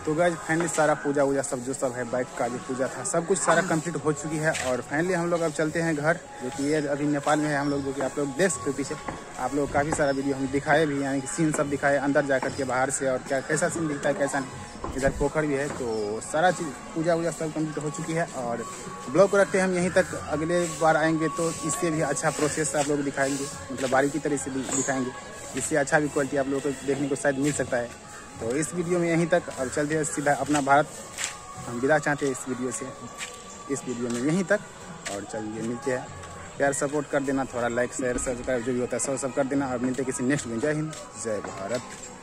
तो guys finally सारा पूजा वूजा सब जो सब है बाइक का जो पूजा था सब कुछ सारा कंप्लीट हो चुकी है। और फाइनली हम लोग अब चलते हैं घर, जो कि ये अभी नेपाल में है हम लोग, जो कि आप लोग देख सकते हो पीछे। आप लोग काफ़ी सारा वीडियो हम दिखाए भी, यानी कि सीन सब दिखाए अंदर जा कर के बाहर से, और क्या कैसा सीन दिखता है कैसा नहीं। इधर पोखर भी है, तो सारा चीज़ पूजा वूजा सब कंप्लीट हो चुकी है। और ब्लॉग को रखते हैं हम यहीं तक, अगले बार आएंगे तो इससे भी अच्छा प्रोसेस आप लोग दिखाएंगे, मतलब बारीकी तरह से दिखाएंगे, इससे अच्छा भी क्वालिटी आप लोगों को देखने को शायद मिल सकता है। तो इस वीडियो में यहीं तक, और चलते हैं सीधा अपना भारत। हम विदा चाहते हैं इस वीडियो से, इस वीडियो में यहीं तक। और चलिए मिलते हैं, प्यार सपोर्ट कर देना, थोड़ा लाइक शेयर सब्सक्राइब जो भी होता है सब कर देना। और मिलते हैं किसी नेक्स्ट में। जय हिंद, जय भारत।